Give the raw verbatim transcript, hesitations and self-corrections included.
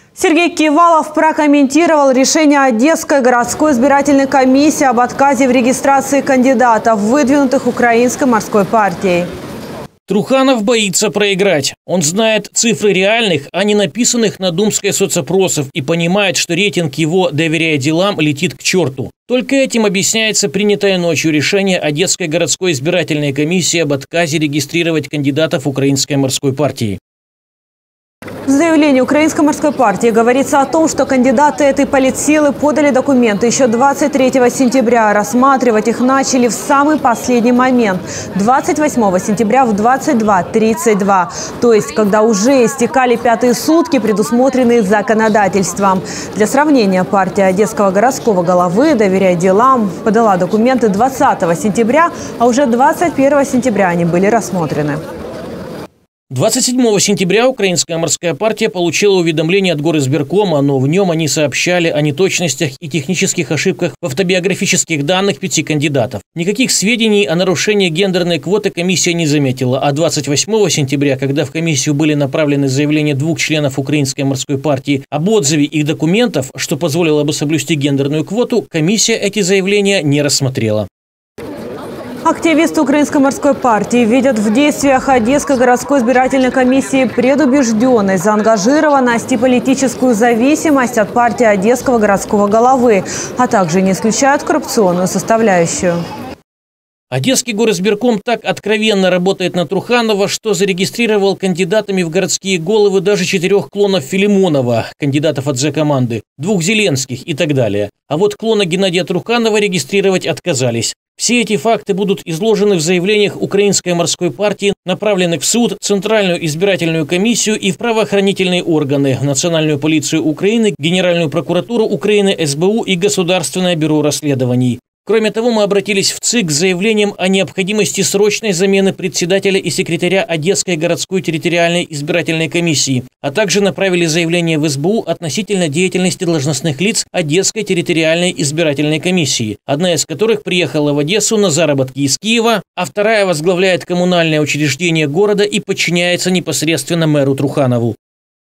Сергей Кивалов прокомментировал решение Одесской городской избирательной комиссии об отказе в регистрации кандидатов, выдвинутых Украинской морской партией. Труханов боится проиграть. Он знает цифры реальных, а не написанных на думской соцопросов, и понимает, что рейтинг его, доверяя делам, летит к черту. Только этим объясняется принятое ночью решение Одесской городской избирательной комиссии об отказе регистрировать кандидатов Украинской морской партии. В заявлении Украинской морской партии говорится о том, что кандидаты этой политсилы подали документы еще двадцать третьего сентября. Рассматривать их начали в самый последний момент – двадцать восьмого сентября в двадцать два тридцать два. То есть, когда уже истекали пятые сутки, предусмотренные законодательством. Для сравнения, партия Одесского городского головы, доверяя делам, подала документы двадцатого сентября, а уже двадцать первого сентября они были рассмотрены. двадцать седьмого сентября Украинская морская партия получила уведомление от горизбиркома, но в нем они сообщали о неточностях и технических ошибках в автобиографических данных пяти кандидатов. Никаких сведений о нарушении гендерной квоты комиссия не заметила, а двадцать восьмого сентября, когда в комиссию были направлены заявления двух членов Украинской морской партии об отзыве их документов, что позволило бы соблюсти гендерную квоту, комиссия эти заявления не рассмотрела. Активисты Украинской морской партии видят в действиях Одесской городской избирательной комиссии предубежденность, заангажированность и политическую зависимость от партии Одесского городского головы, а также не исключают коррупционную составляющую. Одесский горизбирком так откровенно работает на Труханова, что зарегистрировал кандидатами в городские головы даже четырех клонов Филимонова, кандидатов от Зе-команды, двух Зеленских и так далее. А вот клона Геннадия Труханова регистрировать отказались. Все эти факты будут изложены в заявлениях Украинской морской партии, направленных в суд, Центральную избирательную комиссию и в правоохранительные органы, Национальную полицию Украины, Генеральную прокуратуру Украины, эс бэ у и Государственное бюро расследований. Кроме того, мы обратились в ЦИК с заявлением о необходимости срочной замены председателя и секретаря Одесской городской территориальной избирательной комиссии, а также направили заявление в эс бэ у относительно деятельности должностных лиц Одесской территориальной избирательной комиссии, одна из которых приехала в Одессу на заработки из Киева, а вторая возглавляет коммунальное учреждение города и подчиняется непосредственно мэру Труханову.